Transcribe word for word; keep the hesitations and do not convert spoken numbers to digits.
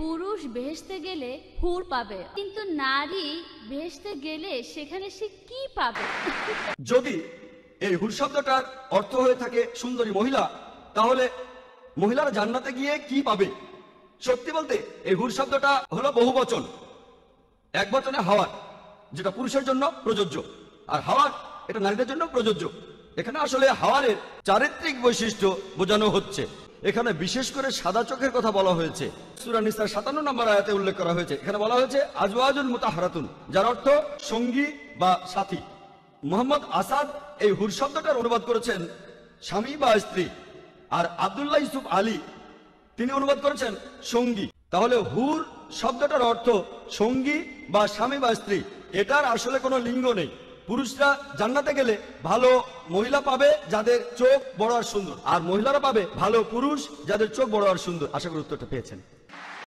পুরুষ বেহেশতে গেলে হুর পাবে, কিন্তু নারী বেহেশতে গেলে সেখানে সে কি পাবে? যদি এই হুর শব্দটার অর্থ হয়ে থাকে সুন্দরী মহিলা, তাহলে মহিলারা জান্নাতে গিয়ে কি পাবে? সত্যি বলতে এই হুর শব্দটা হলো বহু বচন। এক বচনে হাওয়ার, যেটা পুরুষের জন্য প্রযোজ্য, আর হাওয়ার এটা নারীদের জন্য প্রযোজ্য। এখানে আসলে হাওয়ারের চারিত্রিক বৈশিষ্ট্য বোঝানো হচ্ছে। এখানে বিশেষ করে সাদা চোখের কথা বলা হয়েছে। সূরা নিসার সাতান্ন নম্বর আয়াতে উল্লেখ করা হয়েছে। এখানে বলা হয়েছে আজওয়াজুন মুতাহহারাতুন, যার অর্থ সঙ্গী বা সাথী। মোহাম্মদ আসাদ এই হুর শব্দটার অনুবাদ করেছেন স্বামী বা স্ত্রী, আর আব্দুল্লাহ ইউসুফ আলী তিনি অনুবাদ করেছেন সঙ্গী। তাহলে হুর শব্দটার অর্থ সঙ্গী বা স্বামী বা স্ত্রী। এটার আসলে কোনো লিঙ্গ নেই। পুরুষরা জান্নাতে গেলে ভালো মহিলা পাবে যাদের চোখ বড় আর সুন্দর, আর মহিলারা পাবে ভালো পুরুষ যাদের চোখ বড় আর সুন্দর। আশা করি উত্তরটা পেয়েছেন।